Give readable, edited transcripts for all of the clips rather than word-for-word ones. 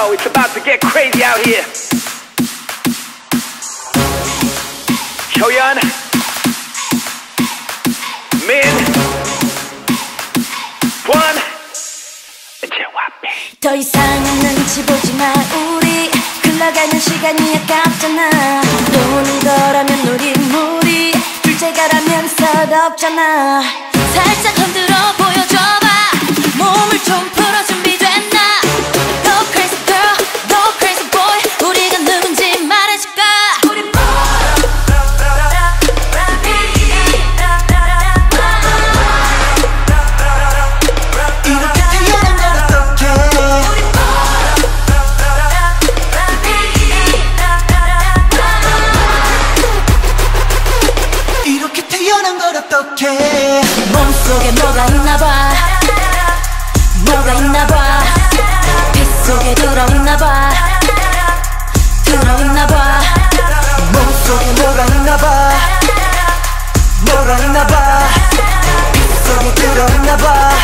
know it's about to get crazy out here. 효연, 민, 권, JYP. 더 이상은 눈치 보지 마. 우리 흘러가는 시간이 아깝잖아. 노는 거라면 우리 둘째가라면 서럽잖아. 살짝 흔들어 보여줘봐. 몸을 좀 풀어. 준비됐나? Go crazy girl, go crazy boy. 우리가 누군지 말해줄까? 이렇게 태어난 걸 어떡해. 몸속에 뭐가 있나봐. 뭐가 있나봐. 피 속에 들어있나봐. 들어있나봐. 몸속에 뭐가 있나봐. 뭐가 있나봐. 피 속에 들어있나봐.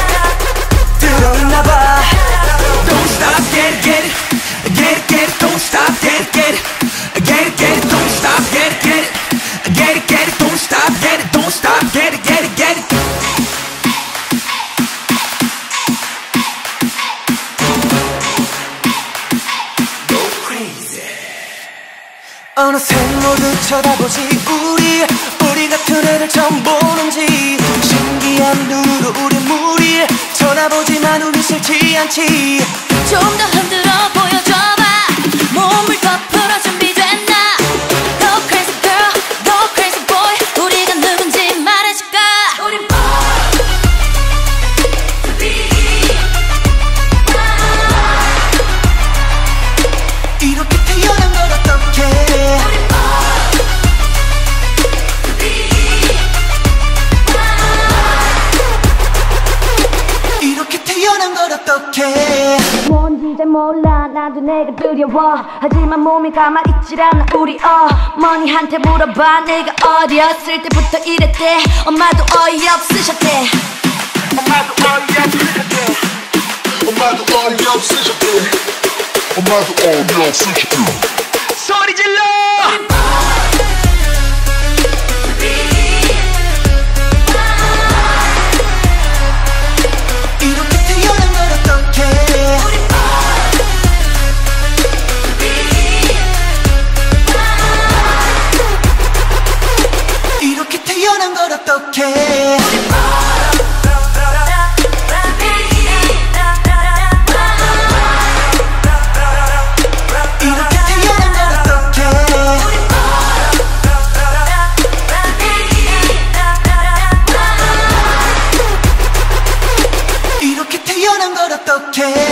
들어있나봐. Don't stop, get it, get it, get it, get it. Don't stop, get it, get it, get it, get it. Don't stop, get it, get it, get it, get it. Don't stop, get it, don't stop, get it, get it, get it. Go crazy. 어느새 모두 쳐다보지. 우리 같은 애를 처음 보는지. 신기한 눈으로 우리 무리 쳐다보지만 우리 싫지 않지. 좀 더 흔들어 보여줘봐. 몸을 더 풀어. 준비됐나? Go crazy girl, go crazy boy. 우리가 누군지 말해줄까? 이렇게 태어난 걸 어떡해. 이렇게 태어난 걸 어떡해. 뭔지 잘 몰라. 나도 내가 두려워. 하지만 몸이 가만히 있질 않아. 우리 어머니한테 물어봐. 내가 어렸을 때부터 이랬대. 엄마도 어이없으셨대. 엄마도 어이없으셨대. 엄마도 어이없으셨대. 엄마도 어이없으셨대. 소리 질러! 이렇게 태어난 걸 어떡해. 이렇게 태어난 걸 어떡해. 이렇게 태어난 걸 어떡해. 이렇게 태어난 걸 어떡해.